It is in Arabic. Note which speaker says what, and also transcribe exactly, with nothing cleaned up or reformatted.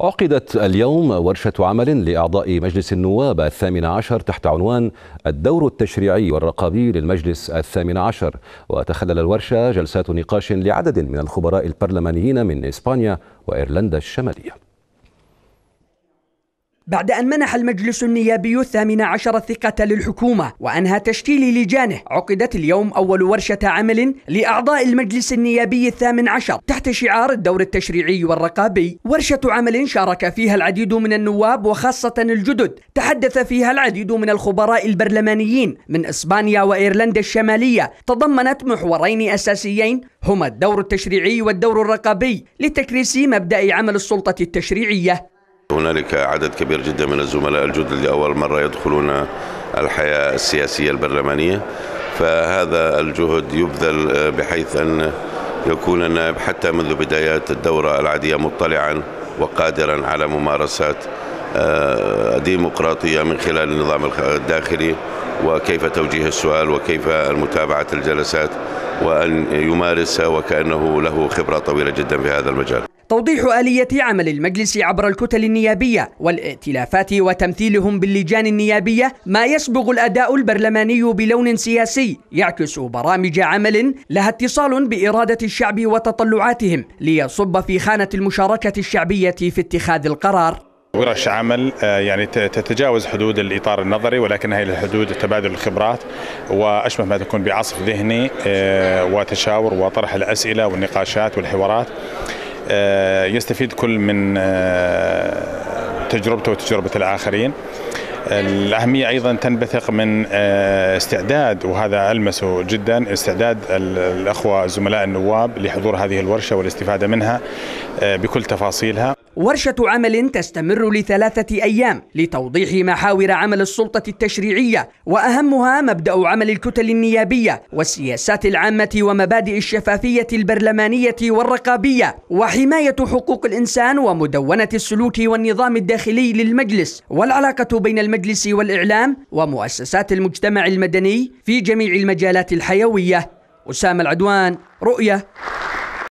Speaker 1: عقدت اليوم ورشة عمل لأعضاء مجلس النواب الثامن عشر تحت عنوان الدور التشريعي والرقابي للمجلس الثامن عشر، وتخلل الورشة جلسات نقاش لعدد من الخبراء البرلمانيين من إسبانيا وإيرلندا الشمالية.
Speaker 2: بعد أن منح المجلس النيابي الثامن عشر الثقة للحكومة وأنهى تشكيل لجانه، عقدت اليوم أول ورشة عمل لأعضاء المجلس النيابي الثامن عشر تحت شعار الدور التشريعي والرقابي. ورشة عمل شارك فيها العديد من النواب وخاصة الجدد، تحدث فيها العديد من الخبراء البرلمانيين من إسبانيا وإيرلندا الشمالية، تضمنت محورين أساسيين هما الدور التشريعي والدور الرقابي لتكريس مبدأ عمل السلطة التشريعية.
Speaker 3: هنالك عدد كبير جدا من الزملاء الجدد لأول مرة يدخلون الحياة السياسية البرلمانية، فهذا الجهد يبذل بحيث أن يكون النائب حتى منذ بدايات الدورة العادية مطلعا وقادرا على ممارسات ديمقراطية من خلال النظام الداخلي، وكيف توجيه السؤال وكيف متابعة الجلسات، وأن يمارسها وكأنه له خبرة طويلة جدا في هذا المجال.
Speaker 2: توضيح آلية عمل المجلس عبر الكتل النيابية والائتلافات وتمثيلهم باللجان النيابية ما يسبغ الأداء البرلماني بلون سياسي يعكس برامج عمل لها اتصال بإرادة الشعب وتطلعاتهم ليصب في خانة المشاركة الشعبية في اتخاذ القرار.
Speaker 4: ورش عمل يعني تتجاوز حدود الإطار النظري، ولكنها هي حدود تبادل الخبرات وأشبه ما تكون بعصف ذهني وتشاور وطرح الأسئلة والنقاشات والحوارات. يستفيد كل من تجربته وتجربة الآخرين. الأهمية أيضا تنبثق من استعداد، وهذا ألمسه جدا، استعداد الأخوة زملاء النواب لحضور هذه الورشة والاستفادة منها بكل تفاصيلها.
Speaker 2: ورشة عمل تستمر لثلاثة أيام لتوضيح محاور عمل السلطة التشريعية، وأهمها مبدأ عمل الكتل النيابية والسياسات العامة ومبادئ الشفافية البرلمانية والرقابية وحماية حقوق الإنسان ومدونة السلوك والنظام الداخلي للمجلس، والعلاقة بين المجلس والإعلام ومؤسسات المجتمع المدني في جميع المجالات الحيوية. أسامة العدوان، رؤية.